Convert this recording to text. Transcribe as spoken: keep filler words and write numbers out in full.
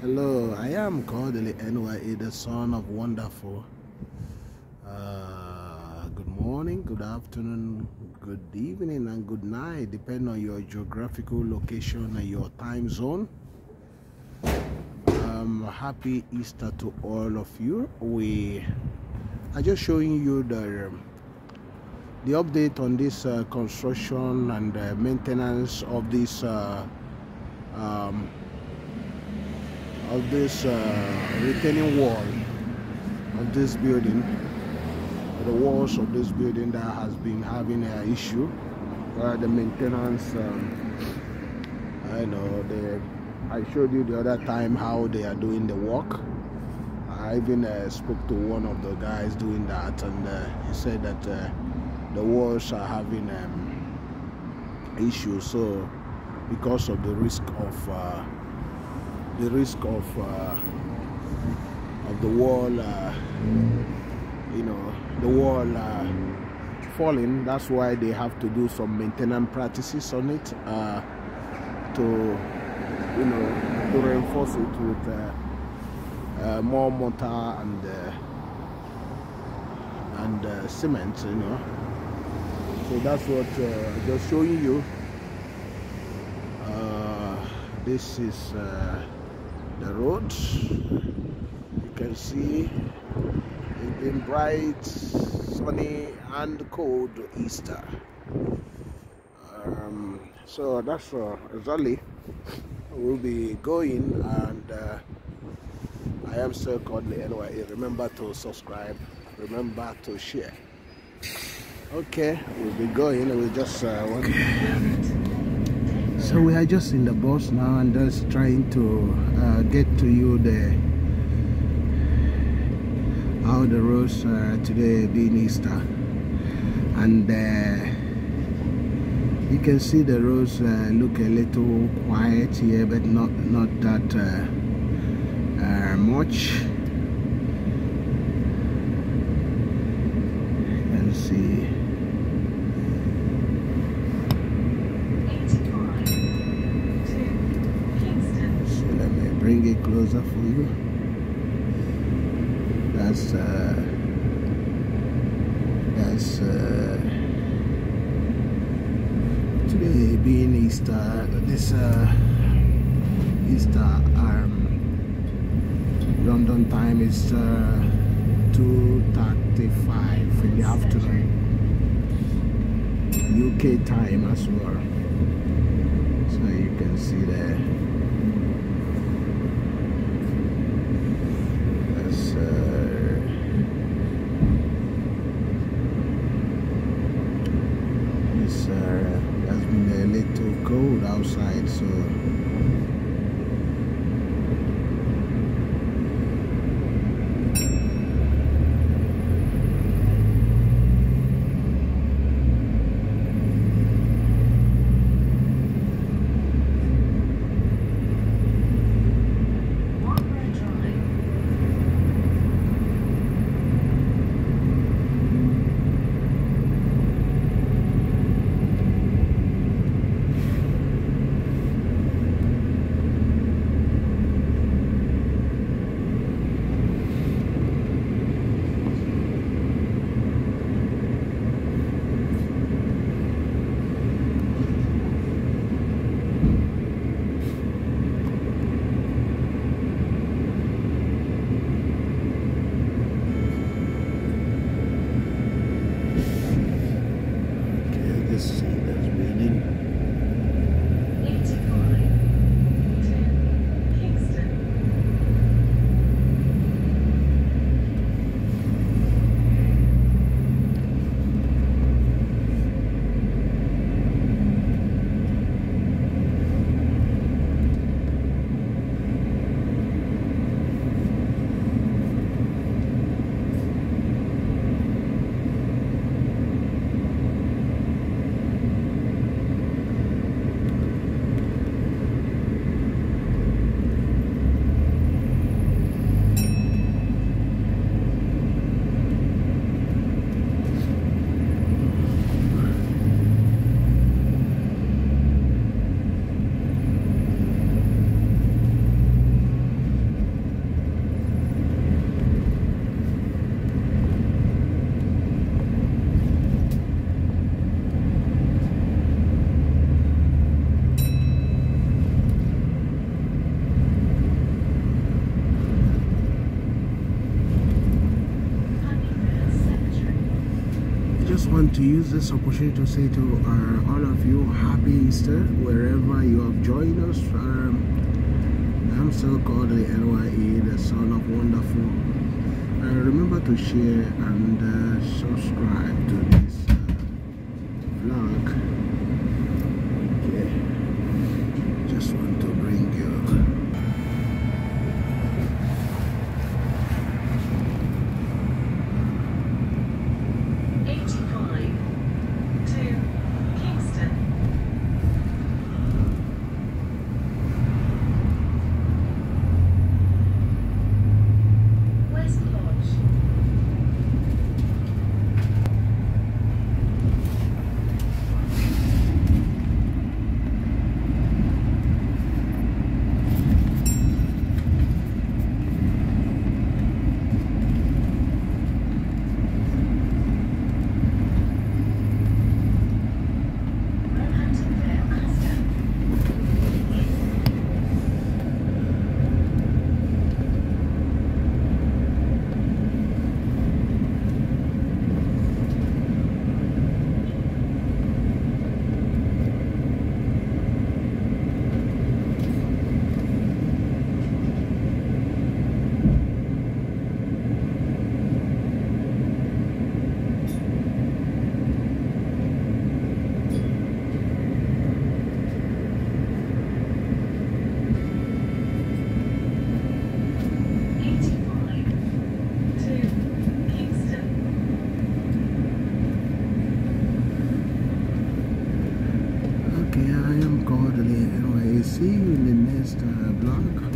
Hello, I am Cordley N Y A, the son of wonderful. Uh, good morning, good afternoon, good evening, and good night, depending on your geographical location and your time zone. Um, happy Easter to all of you. We are just showing you the the update on this uh, construction and uh, maintenance of this uh, um, of this uh, retaining wall of this building, the walls of this building that has been having an issue. Uh, the maintenance, um, I know, the, I showed you the other time how they are doing the work. I even uh, spoke to one of the guys doing that, and uh, he said that uh, the walls are having um, issues. So because of the risk of uh, the risk of uh, of the wall, uh, you know, the wall uh, falling. That's why they have to do some maintenance practices on it uh, to, you know, to reinforce it with uh, uh, more mortar and uh, and uh, cement, you know. So that's what uh, just showing you. Uh, this is uh, the road. You can see it's been bright, sunny, and cold Easter. Um, so that's uh, exactly we'll be going, and uh, I am still Cordley N Y A. Remember to subscribe. Remember to share. Okay, we'll be going. We'll just uh, want So we are just in the bus now and just trying to uh, get to you the how the roads uh, today being Easter, and uh, you can see the roads uh, look a little quiet here, but not not that uh, uh, much. You can see. Bring it closer for you. That's uh, that's uh, today being Easter. This uh, Easter um, London time is uh, two thirty-five in the afternoon. U K time as well. So you can see there. Cold outside, so want to use this opportunity to say to uh, all of you, happy Easter, wherever you have joined us. Um, I'm still called the N Y E, the Son of Wonderful. Uh, remember to share and uh, subscribe to this uh, vlog. Okay, just want to bring you. Okay, I am called the N Y E. See you in the next uh, vlog.